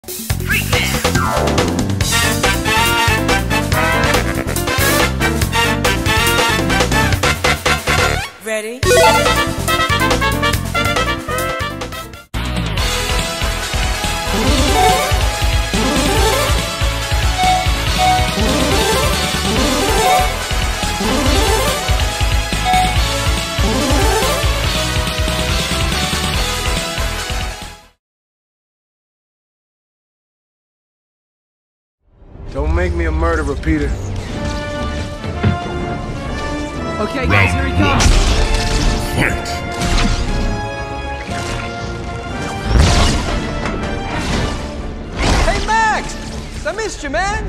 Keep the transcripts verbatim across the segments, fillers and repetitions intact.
Ready? Don't make me a murderer, Peter. Okay, guys, here he comes. Fight! Hey, Max! I missed you, man.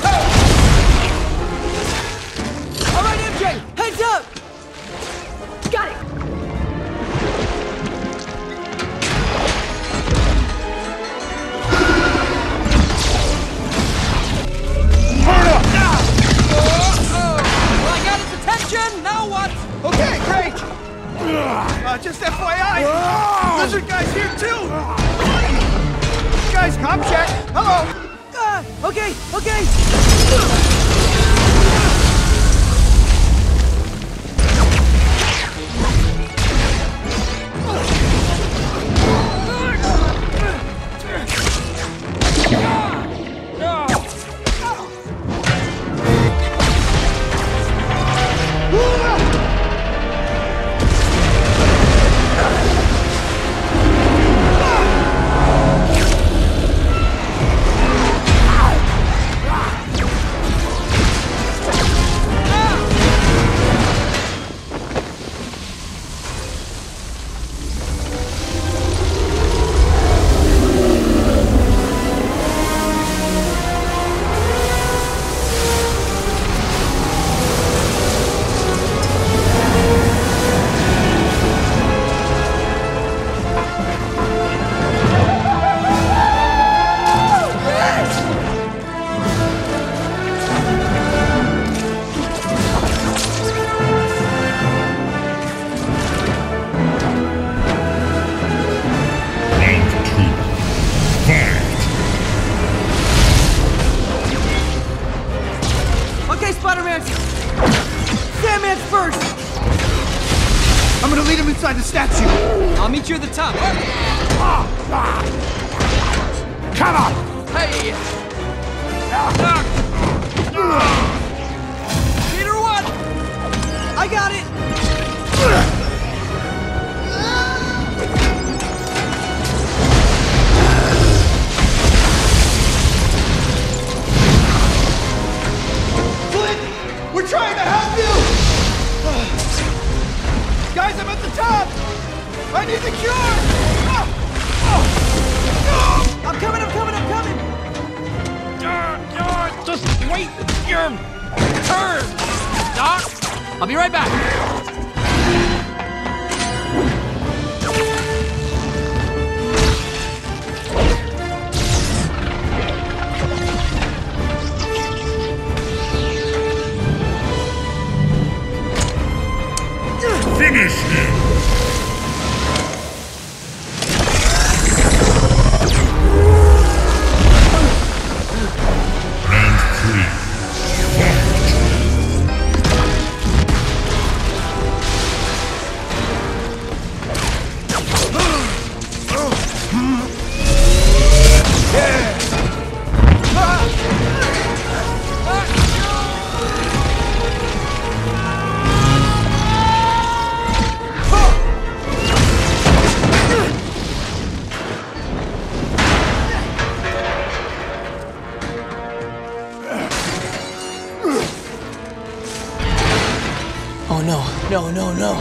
All right, M J, heads up. Got it. Now what? Okay, great! Uh, just F Y I, Lizard Guy's here too! Guys, comp check! Hello! Uh, okay, okay! Okay, Spider-Man! Sandman's first! I'm gonna lead him inside the statue! I'll meet you at the top! Come on! Hey! Peter one! I got it! We're trying to help you! Guys, I'm at the top! I need the cure! Oh. Oh. Oh. I'm coming, I'm coming, I'm coming! Uh, uh, just wait your turn! Doc, I'll be right back! Finish him! Round three. Fight! Oh no, no, no, no.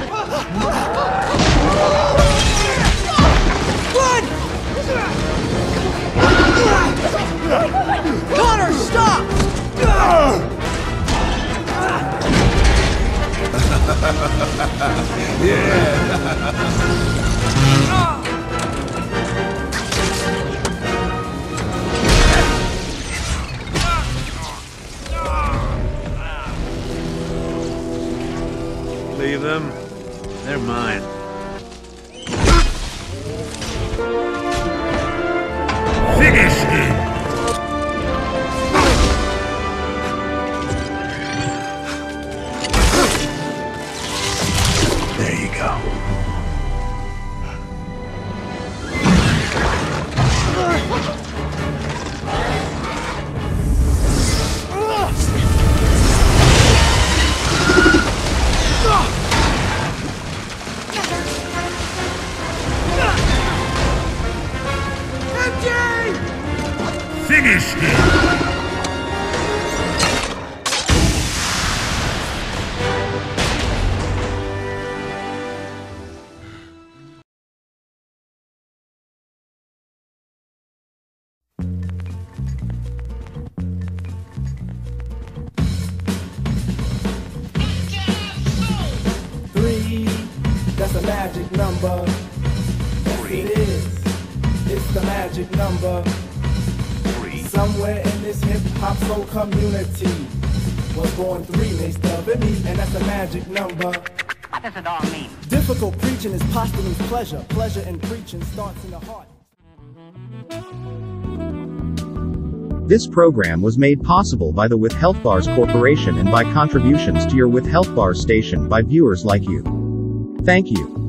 Run! Connor, stop! Leave them. They're mine. Finish Finish him! There you go. Finish him! Three, that's a magic number. Yes, it is. It's the magic number. Somewhere in this hip-hop soul community was born three, they stub at me, and that's a magic number. What does it all mean? Difficult preaching is posthumous pleasure. Pleasure in preaching starts in the heart. This program was made possible by the With Healthbars Corporation and by contributions to your With Healthbars station by viewers like you. Thank you.